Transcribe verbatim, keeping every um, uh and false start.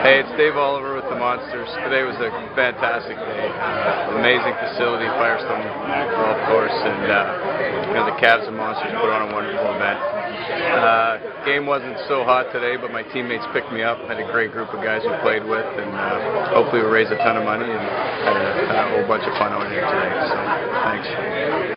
Hey, it's Dave Oliver with the Monsters. Today was a fantastic day. Uh, amazing facility, Firestone Golf Course, and uh, you know, the Cavs and Monsters put on a wonderful event. Uh, game wasn't so hot today, but my teammates picked me up. Had a great group of guys we played with, and uh, hopefully we raised a ton of money and had a, had a whole bunch of fun out here today. So, thanks.